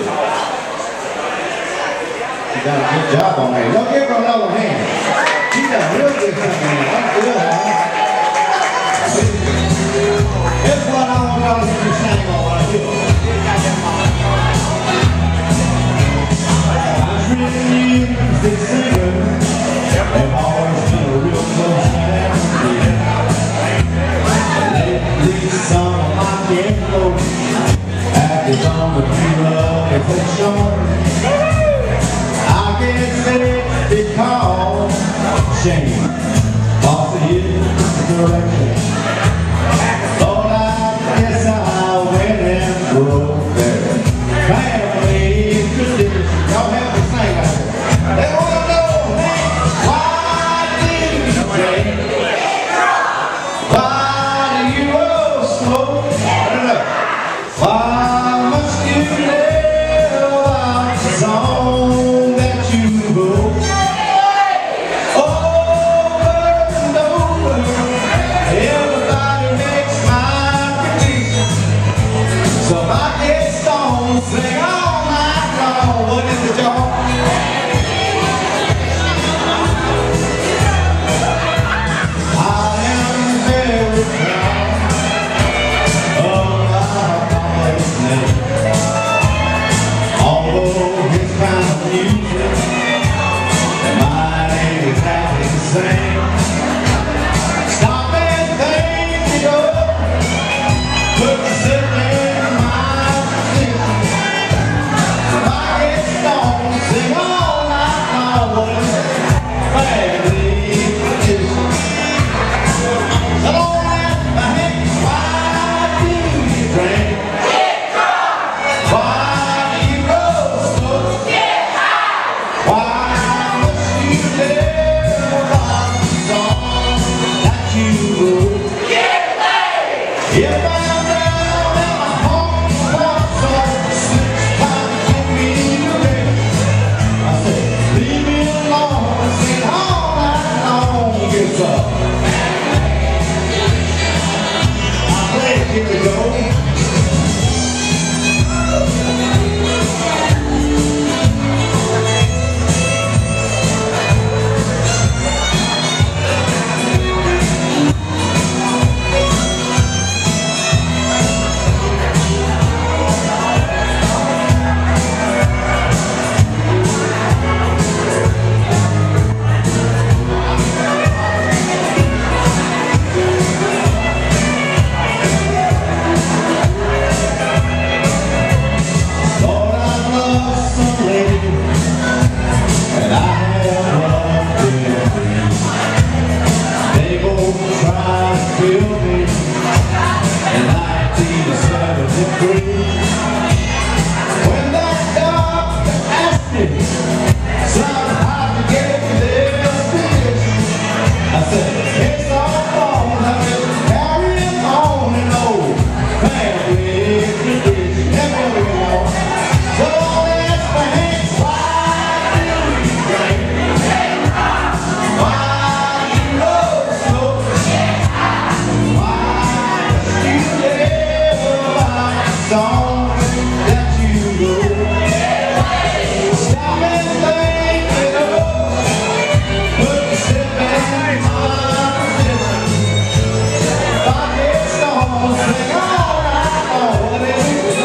You done a good job on that. Don't give her another hand. She done real good singing. That's good, huh? Here's what I want y'all to hear me sing on right here. I'm really a music singer. They've always been a real close man to me. Lately, some of my influence acted on the love affection. I guess it's because shame lost the direction. Lord, I guess I went and broke their family tradition. Y'all help me sing out there. They want to know, hey, why did you change? Why do you owe smoke? Why must you live out the song that you wrote? Over and over, everybody makes my condition. So if I get stoned, sing all night long. What is it, y'all? I am very proud of my father's name. Although his kind of music, mine ain't exactly the same. Stop and think, you know, put yourself in my position. If I get stoned, sing all night long. Family tradition. So don't ask me, hey, why do you drink? Why do you go smoke? Why must you live out the song that you wrote? If I'm down at my home, once or 6 times, give me the ring. I said, leave me alone, sing all night long. It's up. I play, here we go. When that doctor asked me somehow to get this position, I said, it's all wrong, I've been carrying on an old family tradition. That's what we know. So don't ask me, hey, why do you drink? Why do you love smoke? Why do you live out the song that you wrote? Stop and think, you know, put yourself in my position. If I get stoned, sing all night long. What is it?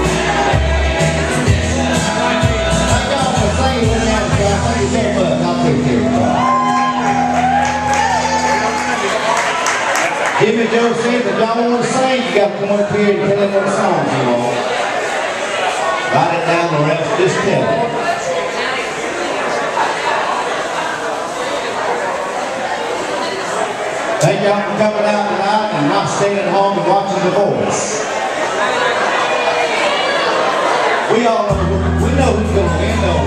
I got to sing with that guy. Thank you so much. I'll take care of you. Jimmy Joe said that y'all want to sing, you got to come up here and tell them what songs you want. Write it down, the rest, just tell them. Thank y'all for coming out tonight and not staying at home and watching The Voice. We all know, we know who's going to win, though.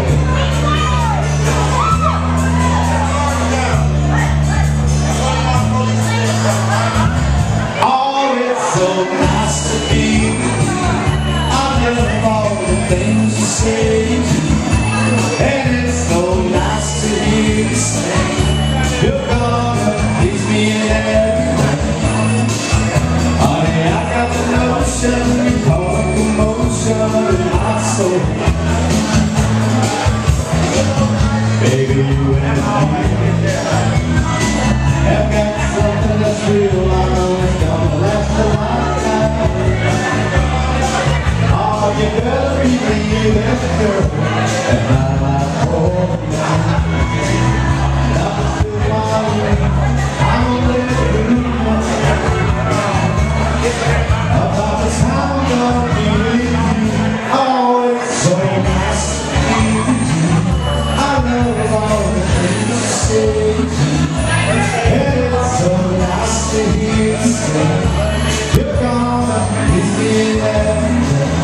Oh, it's so nice to be with you. I love all the things you say, and it's so nice to hear you say you're gonna please me in every way. Honey, I got the notion, you call it emotion in my soul. left the girl and my life for you. I'm still following, I'm gonna let you know about the time I'm gonna be with you. Oh, it's so nice to be with you. I love all the things you say to me, and it's so nice to hear you say you're gonna miss me every day.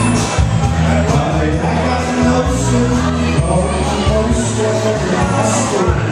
I got no notion, oh, no notion.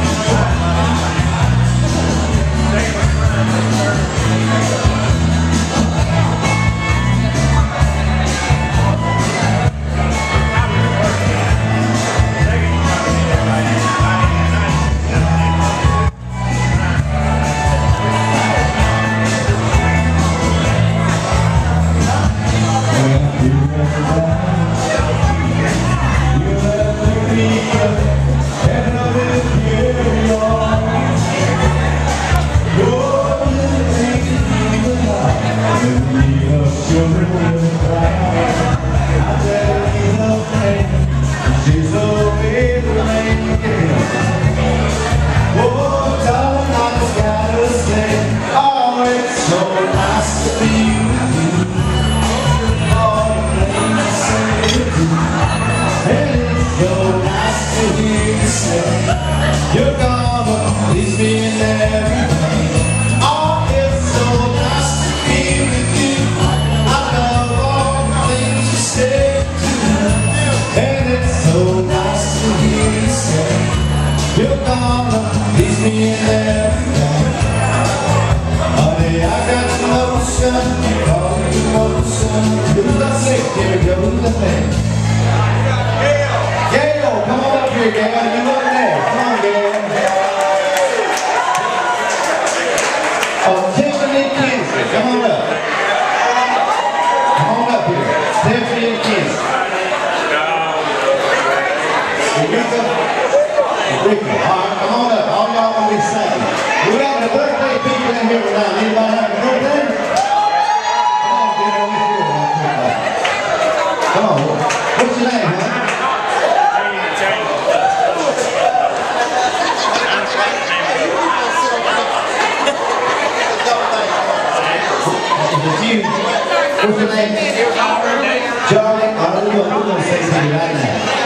You're gonna please me in everything. Oh, it's so nice to be with you. I love all the things you say to me, and it's so nice to hear you say you're gonna please me in everything. Honey, I got the motion, all the motion. Who's that sick? Here we go, who's that thing? Gail, come on up here, Gail. You up there? Come on, Gail. Oh, Tiffany Kinsley, come on up. Come on up here. Tiffany Kinsley. Rika. All right, come on up. All y'all gonna be singing. We got the birthday people in here tonight. Anybody have a birthday? Come on, get over here. Come on. What's your name, man? What's your name? Charlie. All right, we're going to say something right now.